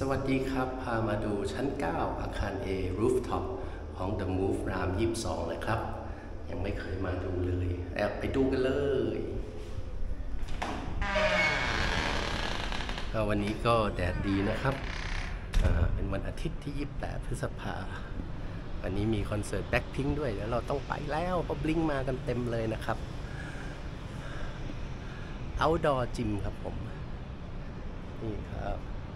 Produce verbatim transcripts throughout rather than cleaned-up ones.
วัสดีครับพามาดูชั้นเก้าอาคาร A Rooftop ของ The Move รามยี่สิบสองนะครับยังไม่เคยมาดูเลยแอบไปดูกันเลยวันนี้ก็แดดดีนะครับเป็นวันอาทิตย์ที่ยี่สิบแปดพฤษภาคมวันนี้มีคอนเสิร์ตแบ็คพิงค์ด้วยแล้วเราต้องไปแล้วเพราะบลิงมากันเต็มเลยนะครับ Outdoor Gym ครับผมนี่ครับ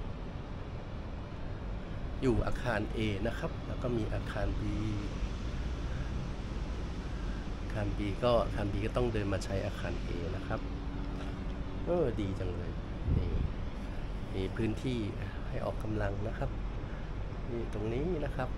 อยู่อาคาร A นะครับแล้วก็มีอาคาร B อาคาร B ก็อาคาร B ก็ต้องเดินมาใช้อาคาร A นะครับเออดีจังเลยนี่มีพื้นที่ให้ออกกำลังนะครับนี่ตรงนี้นะครับ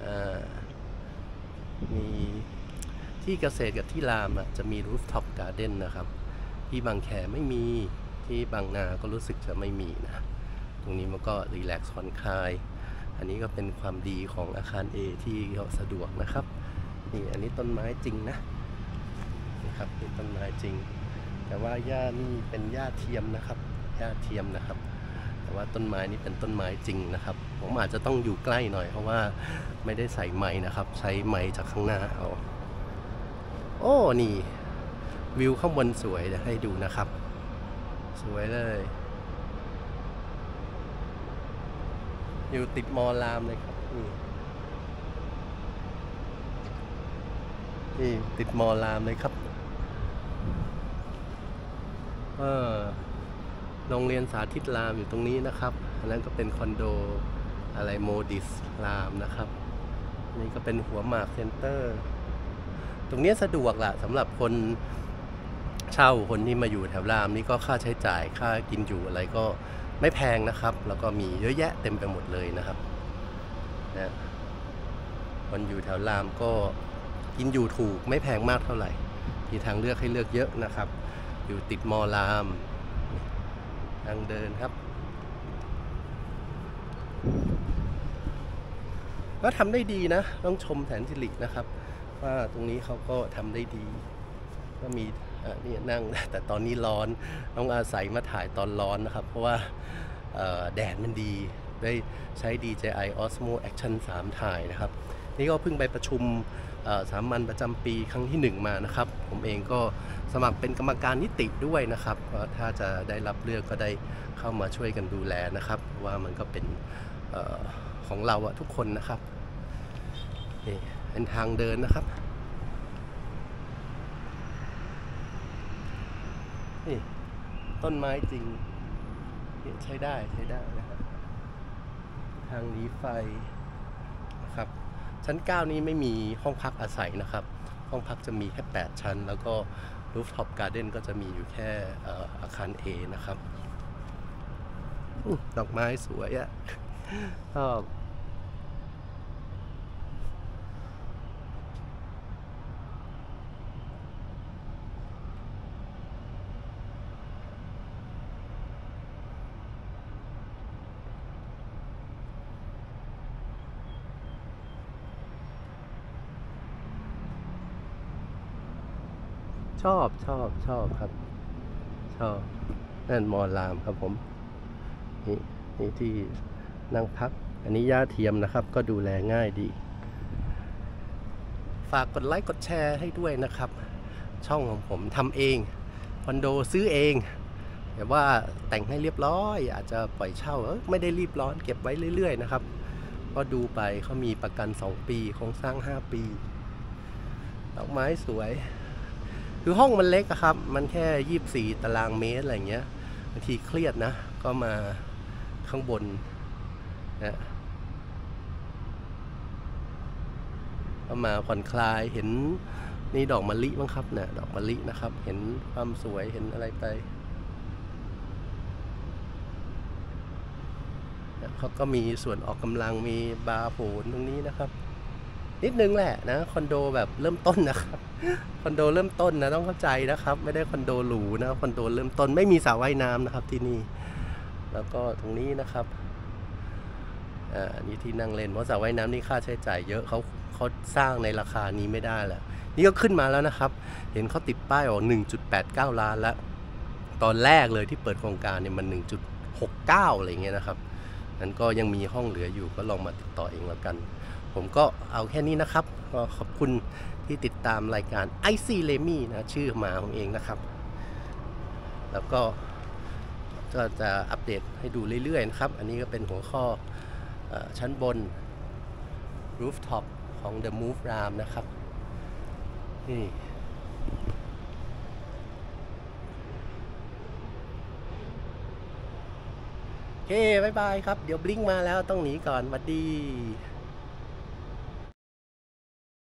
มีที่เกษตรกับที่รามอ่ะจะมี Rooftop Garden นะครับที่บางแคไม่มีที่บางนาก็รู้สึกจะไม่มีนะตรงนี้มันก็รีแลกซ์ผ่อนคลายอันนี้ก็เป็นความดีของอาคาร A ที่เขาสะดวกนะครับนี่อันนี้ต้นไม้จริงนะนี่ครับนี่ต้นไม้จริงแต่ว่าหญ้านี่เป็นหญ้าเทียมนะครับหญ้าเทียมนะครับแต่ว่าต้นไม้นี่เป็นต้นไม้จริงนะครับผมอาจจะต้องอยู่ใกล้หน่อยเพราะว่าไม่ได้ใส่ไม้นะครับใช้ไม้จากข้างหน้าเอาโอ้นี่วิวข้างบนสวยเดี๋ยวให้ดูนะครับสวยเลยอยู่ติดมอรามเลยครับนี่นี่ติดมอรามเลยครับเออโรงเรียนสาธิตรามอยู่ตรงนี้นะครับอันนั้นก็เป็นคอนโดอะไรโมดิสรามนะครับนี่ก็เป็นหัวหมากเซ็นเตอร์ตรงนี้สะดวกละสำหรับคนเช่าคนที่มาอยู่แถวรามนี่ก็ค่าใช้จ่ายค่ากินอยู่อะไรก็ไม่แพงนะครับแล้วก็มีเยอะแยะเต็มไปหมดเลยนะครับนะคนอยู่แถวรามก็กินอยู่ถูกไม่แพงมากเท่าไหร่มีทางเลือกให้เลือกเยอะนะครับอยู่ติดมอรามทางเดินครับก็ทำได้ดีนะต้องชมแสนสิรินะครับว่าตรงนี้เขาก็ทำได้ดีก็มีนี่นั่งแต่ตอนนี้ร้อนต้องอาศัยมาถ่ายตอนร้อนนะครับเพราะว่าแดดมันดีได้ใช้ ดี เจ ไอ Osmo Action สามถ่ายนะครับนี่ก็เพิ่งไปประชุมสามัญประจำปีครั้งที่หนึ่งมานะครับผมเองก็สมัครเป็นกรรมการนิติด้วยนะครับถ้าจะได้รับเลือกก็ได้เข้ามาช่วยกันดูแลนะครับว่ามันก็เป็นของเราอะทุกคนนะครับนี่เป็นทางเดินนะครับนี่ต้นไม้จริงใช้ได้ใช้ได้นะครับทางหนีไฟนะครับชั้นเก้านี้ไม่มีห้องพักอาศัยนะครับห้องพักจะมีแค่แปดชั้นแล้วก็ Rooftop Garden ก็จะมีอยู่แค่อาคาร A นะครับดอกไม้สวยอะชอบชอบชอบชอบครับชอบนั่นมอรามครับผมนี่นี่ที่นั่งพักอันนี้หญ้าเทียมนะครับก็ดูแลง่ายดีฝากกดไลค์กดแชร์ให้ด้วยนะครับช่องของผมทำเองคอนโดซื้อเองแต่ว่าแต่งให้เรียบร้อยอาจจะปล่อยเช่าเออไม่ได้รีบร้อนเก็บไว้เรื่อยๆนะครับก็ดูไปเขามีประกันสองปีโครงสร้างห้าปีดอกไม้สวยคือห้องมันเล็กครับมันแค่ยี่สิบสี่ตารางเมตรอะไรเงี้ยบางทีเครียดนะก็มาข้างบนนะก็มาผ่อนคลายเห็นนี่ดอกมะลิมั้งครับเนี่ยดอกมะลินะครับเห็นความสวยเห็นอะไรไปเขาก็มีส่วนออกกำลังมีบาร์โผนตรงนี้นะครับนิดนึงแหละนะคอนโดแบบเริ่มต้นนะครับคอนโดเริ่มต้นนะต้องเข้าใจนะครับไม่ได้คอนโดหรูนะคอนโดเริ่มต้นไม่มีสระว่ายน้ำนะครับที่นี่แล้วก็ตรงนี้นะครับอ่านี่ที่นั่งเล่นเพราะสระว่ายน้ำนี่ค่าใช้จ่ายเยอะเขาเขาสร้างในราคานี้ไม่ได้แหละนี่ก็ขึ้นมาแล้วนะครับเห็นเขาติดป้ายออก หนึ่งจุดแปดเก้า ล้านแล้วตอนแรกเลยที่เปิดโครงการเนี่ยมัน หนึ่งจุดหกเก้า อะไรเงี้ยนะครับนั้นก็ยังมีห้องเหลืออยู่ก็ลองมาติดต่อเองแล้วกันผมก็เอาแค่นี้นะครับก็ขอบคุณที่ติดตามรายการ Icy Lemmy นะชื่อหมาของเองนะครับแล้วก็ก็จะอัปเดตให้ดูเรื่อยๆนะครับอันนี้ก็เป็นหัวข้ออชั้นบน rooftop ของ The Move Ram นะครับนี่โอเคบายบายครับเดี๋ยวบลิงมาแล้วต้องหนีก่อนสวัสดี